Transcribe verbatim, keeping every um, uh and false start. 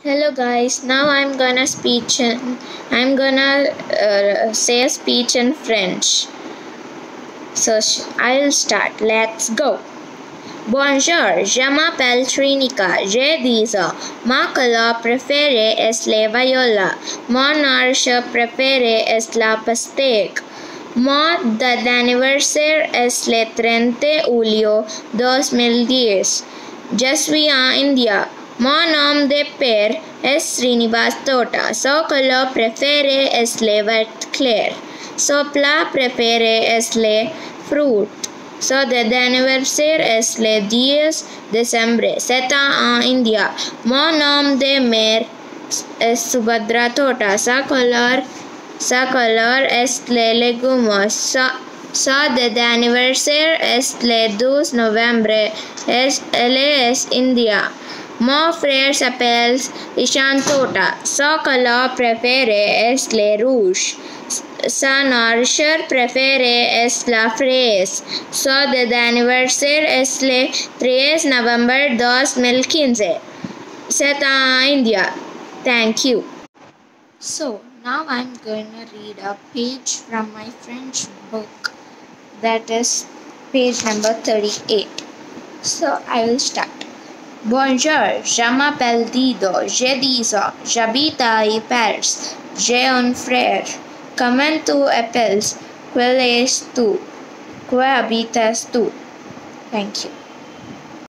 Hello guys, now I'm gonna speech in, I'm gonna uh, say a speech in French. So I'll start. Let's go. Bonjour, je m'appelle Trinica. J'ai dix ans. Ma couleur préférée est le violet. Mon arche préférée est la pastèque. Mon date d'anniversaire est le trente julio dos mil dix. Je suis en India. Mon nom de père est Srinivas Tota. Son couleur préférée est le vert clair. Son plat préféré est le fruit. Son date d'anniversaire est le dix décembre. C'est en India. Mon nom de mère est Subhadra Tota. Sa couleur, sa couleur est le légumes. Sa, sa date d'anniversaire est le douze novembre. Elle est India. Mon frère s'appelle Ishan Tota. Sa couleur préférée est le rouge. Sa nourriture préférée est la fraise. Sa date d'anniversaire est le treize novembre dos mil quinze. C'est en India. Thank you. So now I'm going to read a page from my French book. That is page number thirty-eight. So I will start. Bonjour, je m'appelle Dido, j'ai dix ans, j'habite à Paris, j'ai un frère. Comment tu appelles? Quel es tu? Où habites tu? Thank you.